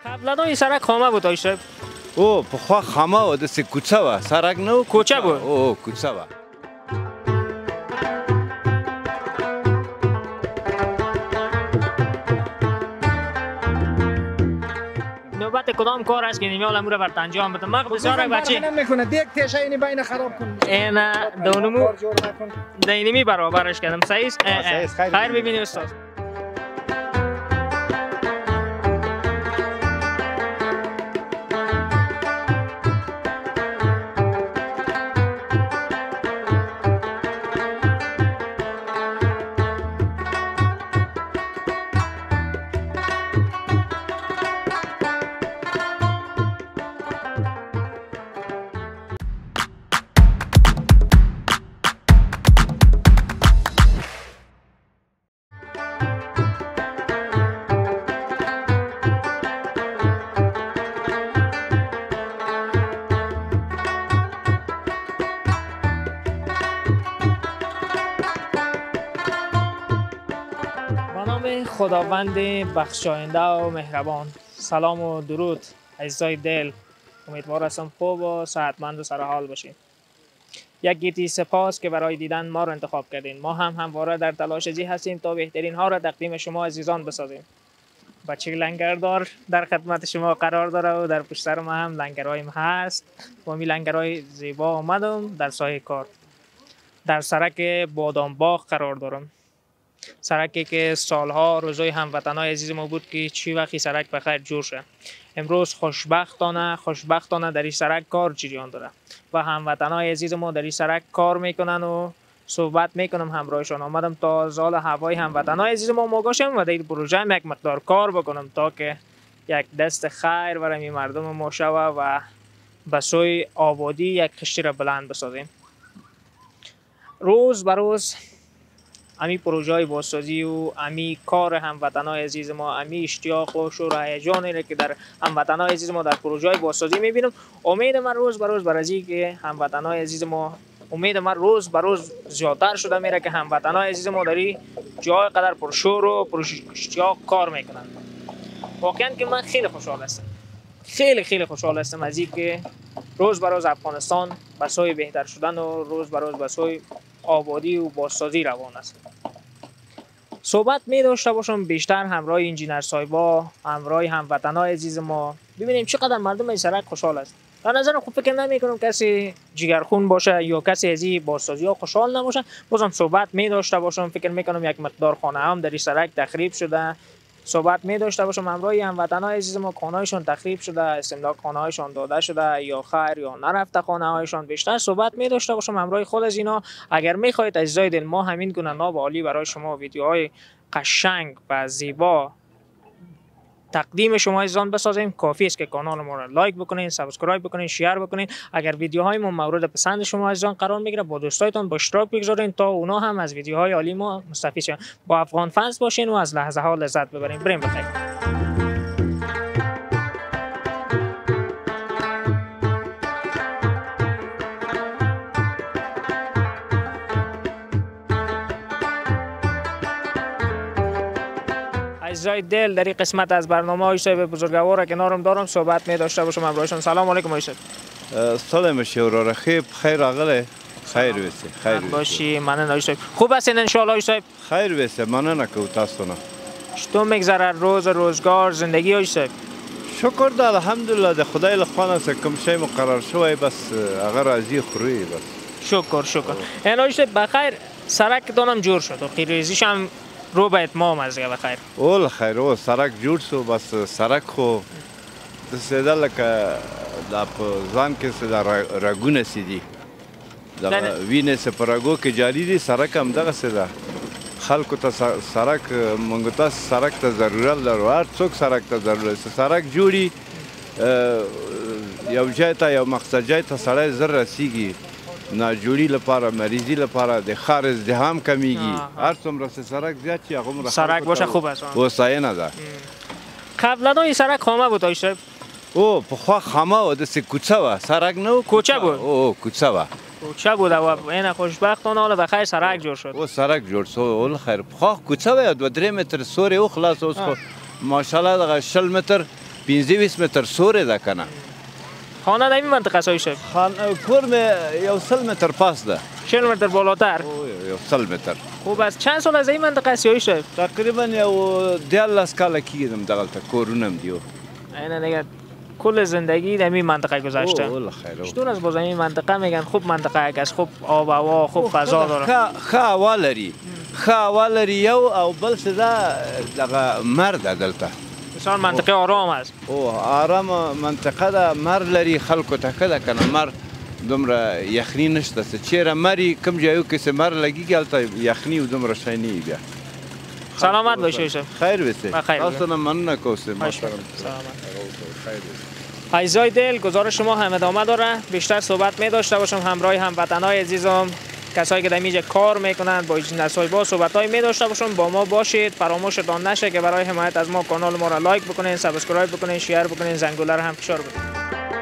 قبلا این سرک خامه بود آیش صاحب؟ او پخوا خامه و دست کوچه و سرک نو کوچه بود؟ او کوچه و نوبت کدام کار است که نیمیال امور بر انجام بده؟ مغ بسیار بچه نمیکنه دیگه تیشه اینی بین خراب کن این دونمو دینمی برابرش کردم صحیح است؟ خیر ببینیم استاد. خداوند بخشاینده و مهربان، سلام و درود عزیزای دل، امیدوار هستم خوب و صحتمند و سرحال باشین. یک گیتی سپاس که برای دیدن ما رو انتخاب کردین. ما هم همواره در تلاش ازی هستیم تا بهترین ها را تقدیم شما عزیزان بسازیم. بچه لنگردار در خدمت شما قرار داره و در پشت سر ما هم لنگرهایم هست. با می لنگرهای زیبا آمدم در سایه کار. در سرک بادامباغ قرار دارم. سرکی که سالها روزای هموطنای عزیز ما بود که چی وقتی سرک بخیر جور شه. امروز خوشبختانه در این سرک کار جریان داره و هموطنای عزیز ما در این سرک کار میکنن و صحبت میکنم همراهشان. آمدم تا زال هوای هموطنای عزیز ما موگاشم و در این پروژه یک مقدار کار بکنم تا که یک دست خیر برای این مردم ما شوه و به سوی آبادی یک خشتی را بلند بسازیم. روز به روز امی پروژه های بازسازی و امی کار هموطنای عزیز ما، امی اشتیاق و شور و هیجانی که در هموطنای عزیز ما در پروژه های بازسازی میبینم. امید من روز به روز برای که هموطنای عزیز ما، امید من روز به روز زیادتر شده میره که هموطنای عزیز ما در جای قدر پرشور و پر اشتیاق کار میکنن. واقعا که من خیلی خوشحال هستم، خیلی خوشحال هستم از اینکه روز به روز افغانستان به سوی بهتر شدن و روز به روز به سوی آبادی و بازسازی روان است. صحبت می داشته باشم بیشتر همراه انجینر صاحبا، همراه هموطنای عزیز ما، ببینیم چقدر مردم این سرک خوشحال است. در نظر خود فکر نمی کنم کسی جگرخون باشه یا کسی از این بازسازی ها خوشحال نباشه. بازم صحبت می داشته باشم. فکر می کنم یک مقدار خانه هم در این سرک تخریب شده. صحبت می داشته باشم همراه هموطنای عزیز ما، خانه‌هایشان تخریب شده، استملاک خانه‌هایشان داده شده یا خیر یا نرفته خانه‌هایشان. بیشتر صحبت می داشته باشم همراه خود از اینا. اگر می خواهید عزیزای دل ما همین گونه ناب عالی برای شما ویدیوهای قشنگ و زیبا تقدیم شما عزیزان بسازیم، کافی است که کانال ما را لایک بکنین، سابسکرایب بکنین، شیر بکنین. اگر ویدیوهای ما مورد پسند شما عزیزان قرار میگیره با دوستایتان با اشتراک بگذارین تا اونا هم از ویدیوهای عالی ما مستفید شن. با افغان فنز باشین و از لحظه ها لذت ببرین. بریم بخیر. عزیزای دل، در این قسمت از برنامه های صاحب بزرگوار کنارم دارم، صحبت می داشته باشم همراهشان. سلام علیکم آقای صاحب. سلام شورا خیر خیر آقله خیر وسی خیر باشی. من آقای صاحب خوب هستین ان شاء الله آقای صاحب؟ خیر وسی من نکو تاسو نه. چطور میگذره روز روزگار زندگی آقای صاحب؟ شکر ده الحمدلله ده خدای لخوانه است کم شی مقرر شوی بس اگر راضی خوری بس. شکر. این آقای صاحب بخیر سرک دانم جور شد و خیریزیش هم رو به اتمام از بخیر. اول خیر او سرک جوړ شو بس سرک خو د سیده لکه د ځان کې سیده رګونه سیدي د وینې سپراګو کې جاری دي سرک هم دغه سیده خلکو ته سرک مونږ ته سرک ته ضرورت لرو هر څوک سرک ته ضرورت سرک جوړي یو ځای ته یو مقصد ځای ته سړی زر رسیږي ناجوړي لپاره مریضي لپاره د ښار ازدحام کمیږي هر څومره سرک زیات شي هغومره سرک باشه خوب است. هوساینه ده. قبلا این سرک خامه بود آقای صاحب؟ او پخوا خامه و دست کوچه و سرک نو کوچه بود. او کوچه و کوچه بود و این خوشبختانه حالا بخیر سرک جور شد. او سرک جور شد اول خیر پخوا کوچه و 2-3 متر سوری او خلاص اوس خو ماشاءالله دغه 60 متر 15 متر سوره ده کنه. خانه در این منطقه سایه شد. کور می یو 100 متر پاس ده. 40 متر بالاتر. یو 100 متر. خوب است. چند سال از این منطقه سایه شد؟ تقریبا یو 12 کال کیدم دغلته کورونم دیو. اینا دیگه کل زندگی در این منطقه گذشته. والله خیر. چطور از باز این منطقه میگن خوب منطقه است، خوب آب و هوا، خوب فضا داره. خا یو او بل څه دغه مرد دلته. بسیار منطقه آرام است. آرام منطقه ده، مر لري خلکو ته کده کنه مر دومره یخنی نشته چیرې مری کم جایو کې سه مر لګیږي هلته یخنی و دومره شی نه بیا. سلامت باشی شب. خیر بسه. تاسو نه مننه کوسه محترم. سلامت. عزیزای دل، گزارش شما هم ادامه داره. بیشتر صحبت می داشته باشم همراه هموطنای عزیزم، کسایی که در اینجا کار میکنند، با نسای با صحبتای می داشته باشم. با ما باشید. فراموشتان نشه که برای حمایت از ما کانال ما را لایک بکنین، سابسکرایب بکنین، شیر بکنین، زنگوله را هم فشار بدین.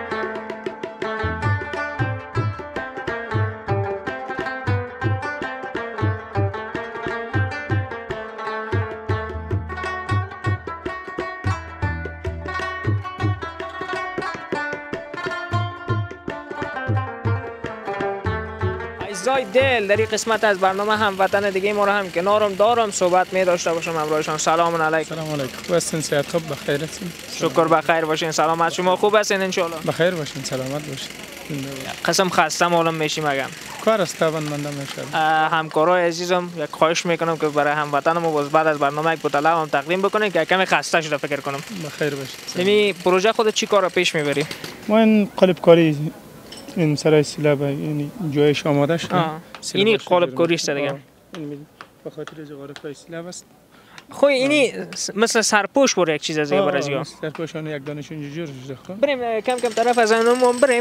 عزیزای دل، در این قسمت از برنامه هموطن دیگه ما را هم کنارم دارم، صحبت می داشته باشم همراهشان. سلام علیکم. سلام علیکم. خوب هستین؟ صحت خوب؟ بخیر هستین؟ شکر بخیر باشین. سلامت شما خوب هستین ان شاء الله؟ بخیر باشین، سلامت باشین. قسم خسته معلوم میشیم اگم. کار است طبعا منده میشه. همکارای عزیزم یک خواهش میکنم که برای هموطن ما باز بعد از برنامه یک بوتله هم تقدیم بکنین که کمی خسته شده فکر کنم. بخیر باشین. یعنی پروژه خود چی کارا پیش میبری؟ ما این قالب کاری این سرای سیلاب یعنی جایش آماده شده. اینی قالب کاری است دیگه. این به خاطر از قالب کاری سیلاب است. خو اینی مثل سرپوش بر یک چیز از دیگه برای ازیا. سرپوشان یک دانش اونجا جور شده. بریم کم کم طرف از اونم بریم.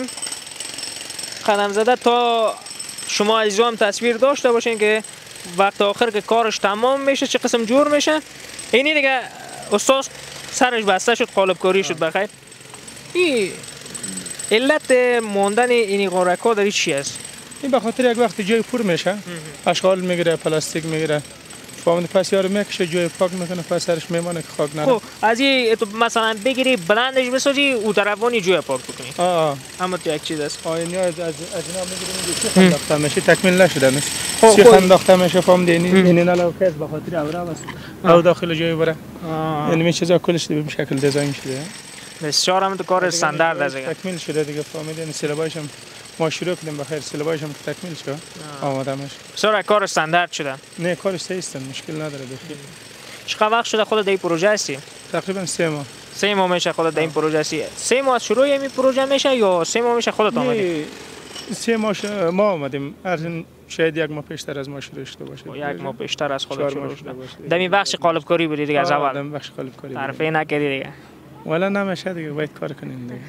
قدم زده تا شما عزیزان تصویر داشته باشین که وقت آخر که کارش تمام میشه چه قسم جور میشه. اینی دیگه استاد سرش بسته شد، قالب کاری شد. بخیر. این علت ماندن اینی غارکا در چی است؟ این به خاطر یک وقت جای پر میشه، اشغال میگیره، پلاستیک میگیره، فهمید پس یارو میکشه جای پاک میکنه، پس سرش میمانه که خاک نره. خب از این تو مثلا بگیری بلندش بسازی او طرفانی جای پاک بکنی. اما تو یک چیز است. این از اینا میگیریم چی انداخته میشه، تکمیل نشده نیست. چی انداخته میشه فهمید این نالا کس به خاطر اوراق است. او داخل جای بره. یعنی می چیزا کلش به شکل دیزاین شده. بسیار هم تو کار استاندارد است. تکمیل شده دیگه فهمید. این سیلابایش هم ما شروع کردیم بخیر، سیلابایش هم تکمیل شد. آماده میشه. بسیار کار استاندارد شده. نه کارش سیستم مشکل نداره دیگه. چقدر وقت شده خودت در این پروژه هستی؟ تقریبا 3 ماه. 3 ماه میشه خودت در این پروژه هستی. 3 ماه شروع این پروژه میشه یا 3 ماه میشه خودت آمدی؟ 3 ماه ما آمدیم. شاید 1 ماه پیشتر از ما شروع شده باشه. 1 ماه پیشتر از خودت شروع شده. در این بخش قالب کاری بودی دیگه از اول. در بخش قالب کاری. حرفی نکردی دیگه. ولی نمیشه دیگه، باید کار کنین دیگه.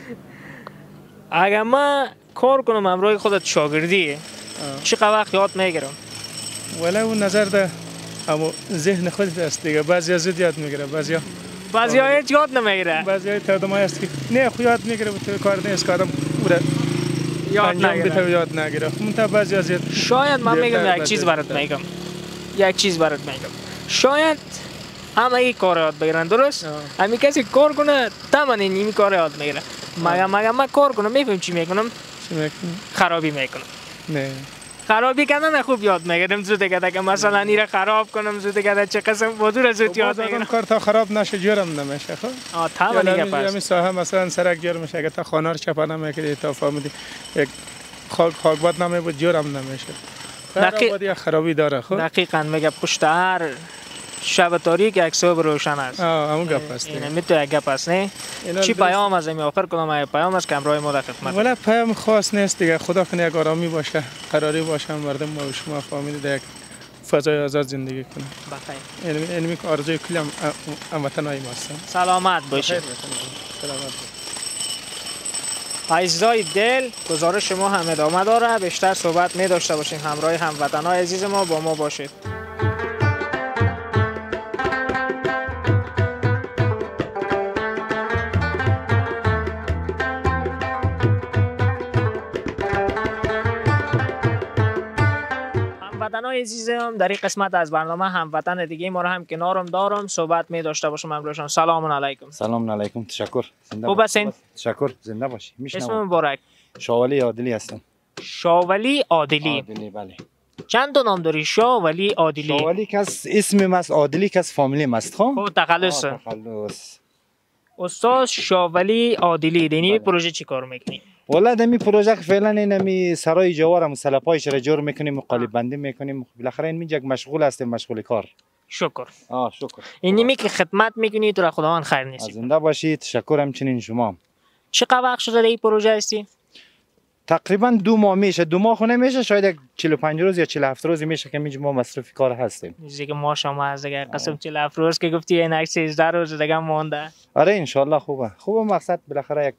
اگه ما کار کنم همراه خودت شاگردی چقدر وقت یاد میگیرم؟ ولی اون نظر ده اما ذهن خودت است دیگه. بعضیا زود یاد میگیره، بعضیا هیچ یاد نمیگیره. بعضیا تردمای است که نه خو یاد میگیره تو کار نیست کارم بوده یاد نگیره. یاد نگیره. منتها بعضیا زیاد. شاید من میگم یک چیز برات میگم. شاید همه این کار یاد بگیرن، درست؟ همین کسی کار کنه تمام این کار یاد میگیره. مگه من کار کنم میفهم چی میکنم؟ خرابی میکنم. نه خرابی کردن خوب یاد میگیرم. زود که مثلا این را خراب کنم، زود که چه قسم بودور زود یاد میگیرم. کار تا خراب نشه جورم نمیشه. خب تمام دیگه پس همین ساحه مثلا سرک جور میشه، اگه تا خانه رو چپا نمیکنی تا فهمیدی یک خاک باد نمیبود جورم نمیشه. خرابی خرابی داره. خب دقیقاً میگه پشت هر شب تاریک یک صبح روشن است. همون گپ است. این میتونه یک گپ است نه؟ چی پیام از این آخر کنم؟ پیام از کمرای ما در خدمت. ولی پیام خاص نیست دیگه. خدا کنه یک آرامی باشه، قراری باشه، مردم ما و شما فهمید یک فضای آزاد زندگی کنه. بخیر. اینمی که آرزوی کلی هموطنای ماست. سلامت باشید. سلامت. عزیزای دل، گزارش ما هم ادامه داره. بیشتر صحبت می داشته باشین همراه هموطنای عزیز ما با ما باشید. هموطنای عزیزم، در این قسمت از برنامه هموطن دیگه ما رو هم کنارم دارم، صحبت می داشته باشم امروزشان. سلام علیکم. سلام علیکم. تشکر. زنده خوب هستین؟ تشکر. زنده باشی. اسم مبارک؟ شاولی عادلی هستم. شاولی عادلی. عادلی بله. چند تا نام داری؟ شاولی عادلی. شاولی کس اسم است، عادلی کس فامیلی است. خب تخلص. تخلص. استاد شاولی عادلی دینی پروژه چی کار میکنی؟ والا دمی پروژه فعلا اینمی سرای جوارم سلپایش را جور میکنیم، قالب بندی میکنیم. بالاخره این میجک مشغول هستیم، مشغول کار. شکر. شکر. اینمی که خدمت میکنی تو را خداوند خیر نصیب. زنده باشید. تشکر همچنین شما. چقدر وقت شده این پروژه هستی؟ تقریبا 2 ماه میشه. 2 ماه خونه میشه، شاید 45 روز یا 47 روز میشه که ما مصرف کار هستیم. دیگه ما شما از دیگه قسم 47 روز که گفتی این 13 روز دیگه مونده. آره ان شاء الله خوبه. خوبه مقصد بالاخره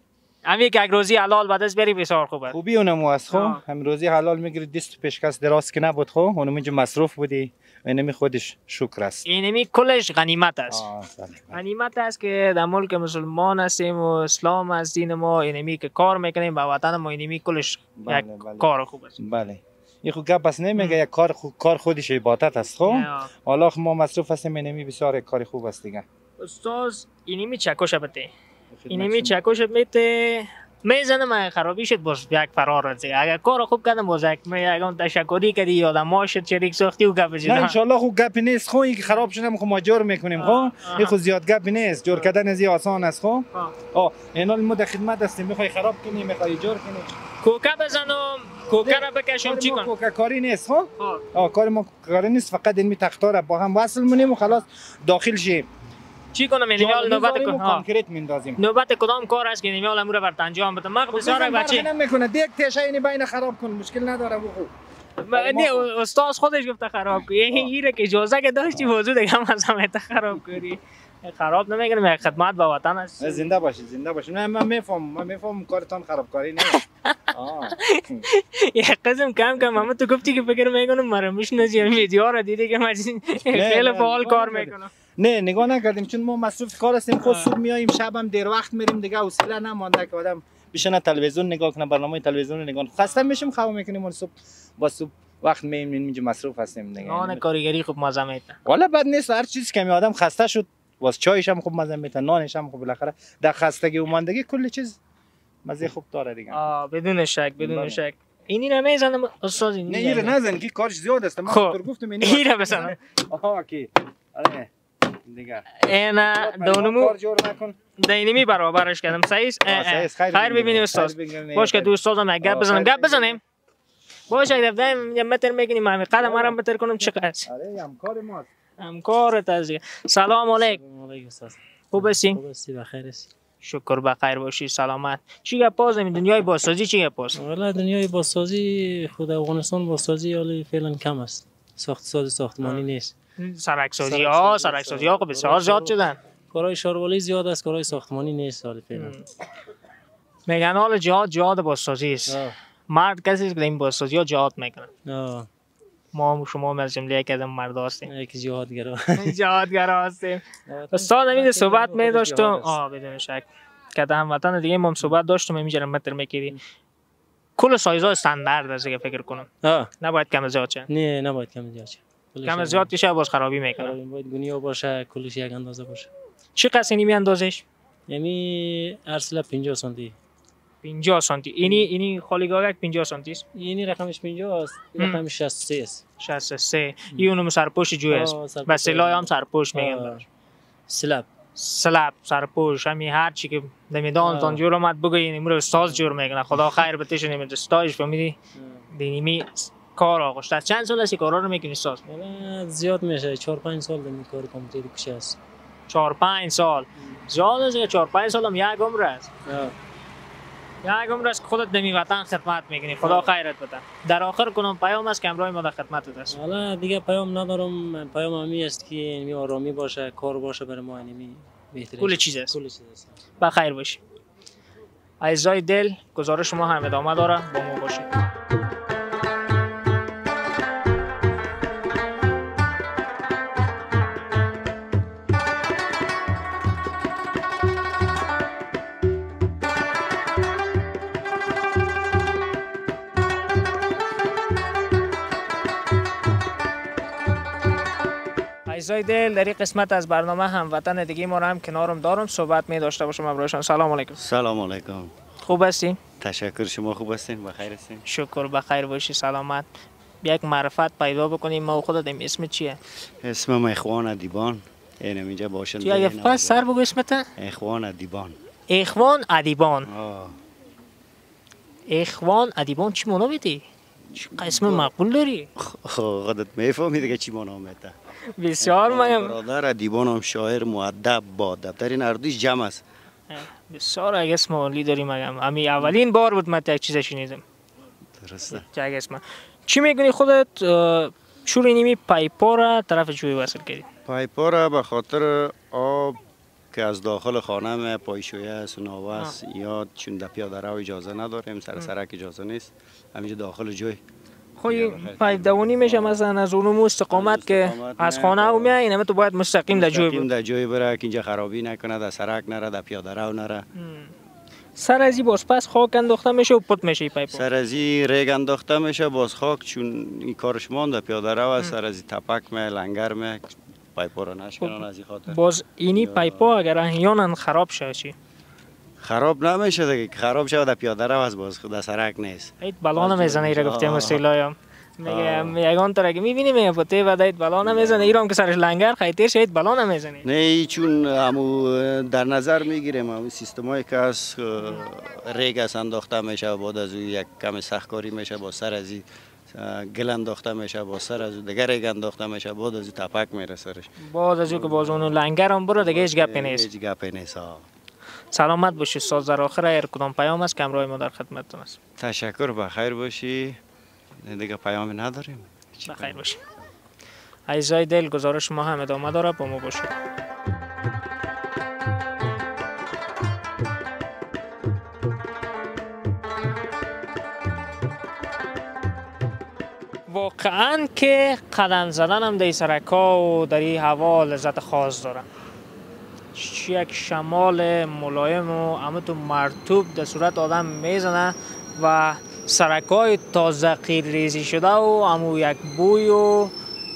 یک روزی حلال بعد از بری بسیار خوبه. خوبی اونم است. خب هم روزی حلال میگیری، دست پیشکس دراز که نبود. خب اونم اینجا مصروف بودی، اینمی خودش شکر است. اینمی کلش غنیمت است. غنیمت است که در ملک مسلمان هستیم و اسلام از دین ما، اینمی که کار میکنیم با وطن ما، اینمی کلش یک کار خوب است. بله. این خود گپ است نمیگه، یک کار خودش عبادت است. خب حالا ما مصروف هستیم، اینمی بسیار کار خوب است دیگه. استاد اینمی چکوش بده. اینمی چکوش بده میزنم خرابی شد باز یک فرار رزه. اگر کار خوب کردم باز یک اون تشکری کردی یادم ما شد شریک ساختی و گپ نه ان شاء الله خوب گپ نیست. خو این خراب شدم خو ما جور میکنیم. خو این خو زیاد گپ نیست، جور کردن از آسان است. خو اینا ما در خدمت هستیم. میخوای خراب کنی، میخوای جور کنی، کوکا بزنم، کوکا را بکشم، چی کنم؟ کوکا کاری نیست. خو کار ما کاری نیست، فقط این تختا را با هم وصل مونیم و خلاص داخل شیم. چی کنم؟ یعنی نوبت کانکریت میندازیم. نوبت کدام کار است که نمیال امور برات انجام بدم؟ ما بسیار بچه نمیکنه دیگه تشه اینی بین خراب کن، مشکل نداره. نه استاد خودش گفته خراب کنی. این که اجازه که داشتی وجود هم از همه خراب کنی. خراب نمیکنم، یک خدمت به وطن است. زنده باشید. زنده باشید. نه من میفهمم کارتان خرابکاری نیست. یک قسم کم اما تو گفتی که فکر میکنم مرا میشناسی، ویدیو را دیدی که من خیلی فعال کار میکنم. نه نگاه نکردیم چون ما مصروف کار هستیم. خود صبح میاییم، شب هم دیر وقت میریم دیگه، حوصله نمونده که آدم بشینه تلویزیون نگاه کنه، برنامه تلویزیون نگاه کنه. خسته میشیم، خواب میکنیم. صبح با صبح وقت میایم اینجا مصروف هستیم دیگه. نه کارگری خوب مزه میده. والا بد نیست، هر چیزی که آدم خسته شد واسه چایش هم خوب مزه میده، نانش هم خوب. بالاخره در خستگی و ماندگی کل چیز مزه خوب داره دیگه. بدون شک، بدون شک. اینی رو میزنم استاد. نه اینو نزن که کارش زیاد است. من تو گفتم اینو بزنم. اوکی. آره دیگه اینا دونمو کار جور نکن. دینمی برابرش کردم. صحیح است. خیر ببینید استاد. باش که دوستان ما گپ بزنیم. باش اگه دفعه متر میگنیم من قدم مرام بتر کنم چقدر است. آره همکار ماست. همکارت از دیگه. سلام علیکم. علیکم استاد. خوب هستین؟ خوب هستی؟ بخیر هستی؟ شکر بخیر باشی، سلامت. چی گپ باز دنیای بازسازی چی گپ باز؟ والا دنیای بازسازی خود افغانستان بازسازی حالی فعلا کم است. ساختمانی نیست. سرکسازی ها بسیار زیاد شدن. کارهای شاروالی زیاد است، کارهای ساختمانی نیست حالی فعلا. میگن حال جهاد بازسازی است. مرد کسی که این بازسازی ها جهاد میکنن. ما شما از جمله یک از مرد هستیم. یک جهادگرا هستیم. استاد امید صحبت می داشتم. بدون شک که هموطن دیگه ما صحبت داشتم اینجا متر میکردیم. کل سایزها استاندارد است که فکر کنم. نباید کم زیاد شه. نه نباید کم زیاد شه. کم زیاد بشه باز خرابی میکنه. باید گونیا باشه، کلش یک اندازه باشه. چه قصی نمی اندازش؟ یعنی ارسله 50 سانتی. 50 سانتی. اینی خالیگاه 50 سانتی است. اینی رقمش 50 است. رقمش 63 است. 63. اونم سرپوش جوی است. بس سلای هم سرپوش میگن. سلاب سرپوش همین هر چی که دمیدان تان جور اومد بگوین امروز استاد جور میکنه. خدا خیر بتش نمیده استادش فهمیدی؟ دینمی کار آغوش. چند سال است کارا رو میکنی استاد؟ زیاد میشه 4-5 سال دمی کار کامپیوتر کشه است. 4-5 سال. زیاد است 4-5 سال هم یک عمر است. یک عمر است خودت دمی وطن خدمت میکنی. خدا خیرت بده. در آخر کنم پیام است که امروز ما در خدمتت است. حالا دیگه پیام ندارم. پیام همی است که اینمی آرامی باشه، کار باشه برای ما، اینمی بهترین. کل چیز است. بخیر باشی. عزیزای دل گزارش ما هم ادامه داره، با ما باشید. عزیزای دل، در این قسمت از برنامه هموطن دیگه ما رو هم کنارم دارم، صحبت می داشته باشم ابروشان. سلام علیکم. سلام علیکم. خوب هستین؟ تشکر، شما خوب هستین؟ بخیر هستین؟ شکر بخیر باشی، سلامت. یک معرفت پیدا بکنیم. ما خودت اسم چیه؟ اسمم اخوان ادیبان. اینم اینجا باشن. چی اگه پس سر بگو اسمت؟ اخوان ادیبان. اخوان ادیبان. آه. اخوان ادیبان چی معنی میده؟ اسم مقبول داری؟ خودت میفهمی دیگه چی معنی میده. بسیار مهم. برادر ادیبان هم شاعر مؤدب با ادب، در این اردوش جمع است. بسیار اگه اسم عالی داری مگم. امی اولین بار بود من یک چیز شنیدم. درسته. چه اسم. چی میگونی خودت شوری نیمی پایپا را طرف جوی وصل کردی؟ پایپا را به خاطر آب که از داخل خانه می پایشویه است، ناوه است، یا چون در پیاده رو اجازه نداریم، سرک اجازه نیست، همینجا داخل جوی. خب پایپ دوانی میشه مثلا از اونمو استقامت که از خانه او میای اینم تو باید مستقیم در جوی مستقیم در جوی بره که اینجا خرابی نکنه، در سرک نره، در پیاده رو نره. سر ازی باز پس خاک انداخته میشه و پت میشه پایپ. سر ازی ریگ انداخته میشه باز خاک، چون این کارش مانده پیاده رو است، سر ازی تپک می لنگر می پایپ رو نشکنن از این خاطر. باز اینی پایپ ها اگر احیانا خراب شه چی؟ خراب نمیشه دیگه، خراب شه در پیاده رو است، باز خود سرک نیست. ایت بلان میزنه ایرا گفتم استیلایم. میگه یگان طرح که میبینیم پته و دایت بلان میزنه ایرام که سرش لنگر خیلی شاید بلان میزنه. نه چون همو در نظر میگیریم همو سیستمایی که از ریگ است انداخته میشه و بعد از او یک کم سختکاری میشه با سر ازی گل انداخته میشه با سر از دیگه ریگ انداخته میشه بعد از تپک میره سرش. بعد از او که باز اون لنگر هم برو دیگه هیچ گپی نیست. هیچ گپی نیست. سلامت باشی. ساز در آخر هر کدام پیام است که همراه ما در خدمتتون است. تشکر، بخیر باشی. دیگه پیامی نداریم. بخیر باشی. عزیزای دل، گزارش ما هم ادامه داره، با ما باشید. واقعا که قدم زدن هم در سرکا و در این هوا لذت خاص داره. یک شمال ملایم و همه مرطوب در صورت آدم میزنه و سرکای تازه قیرریزی شده و همو یک بوی و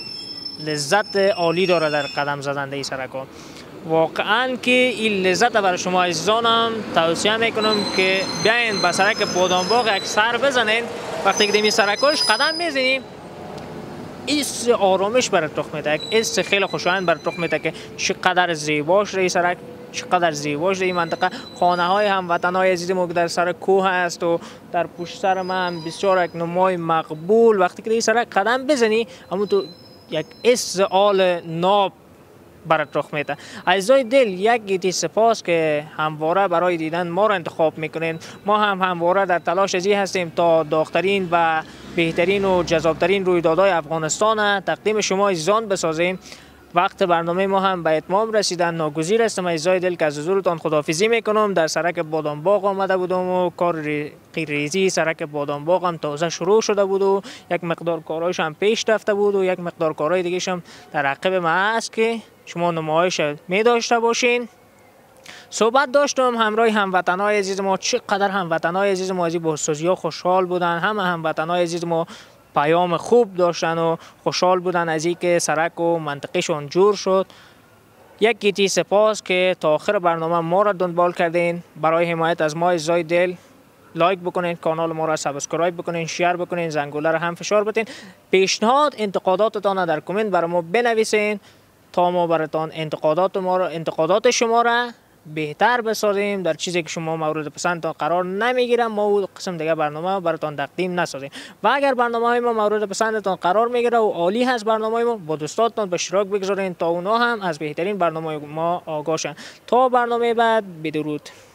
لذت عالی داره در قدم زدن در این سرکا. واقعا که این لذت برای شما عزیزانم توصیه میکنم که بیاین به سرک بادامباغ یک سر بزنین. وقتی که در سرکاش قدم میزنیم ایست آرامش برات رخ میده، یک ایست خیلی خوشایند برات رخ میده که چقدر زیباش این سرک، چقدر زیباش این منطقه. خانه های هموطن های عزیز ما که در سر کوه است و در پشت سر من بسیار یک نمای مقبول. وقتی که این سرک قدم بزنی همون تو یک ایست آل ناب برات رخ میده. عزیزای دل، یک گیتی سپاس که همواره برای دیدن ما را انتخاب میکنین. ما هم همواره در تلاش ازی هستیم تا داغ‌ترین و بهترین و جذابترین رویدادهای افغانستان تقدیم شما عزیزان بسازیم. وقت برنامه ما هم به اتمام رسیدن ناگزیر است. عزیزای دل که از حضورتان خداحافظی میکنم. در سرک بادامباغ آمده بودم و کار قیرریزی سرک بادامباغ هم تازه شروع شده بود و یک مقدار کارهایش هم پیش رفته بود و یک مقدار کارهای دیگه هم در عقب ما است که شما نمایش می داشته باشین. صحبت داشتم همراه هموطنای عزیز ما، چقدر هموطنای عزیز ما از این بازسازی‌ها خوشحال بودن. همه هموطنای عزیز ما پیام خوب داشتن و خوشحال بودن از اینکه سرک و منطقهشون جور شد. یک گیتی سپاس که تا آخر برنامه ما را دنبال کردین. برای حمایت از ما عزیزای دل لایک بکنین، کانال ما را سابسکرایب بکنین، شیر بکنین، زنگوله را هم فشار بدین. پیشنهاد انتقاداتتان در کامنت برای ما بنویسین تا ما براتون انتقادات شما را بهتر بسازیم. در چیزی که شما مورد پسندتان قرار نمیگیرم ما او قسم دیگه برنامه براتون تقدیم نسازیم. و اگر برنامه های ما مورد پسندتان قرار میگیره و عالی هست برنامه ما، با دوستاتون به اشتراک بگذارین تا اونا هم از بهترین برنامه ما آگاه شن. تا برنامه بعد، بدرود.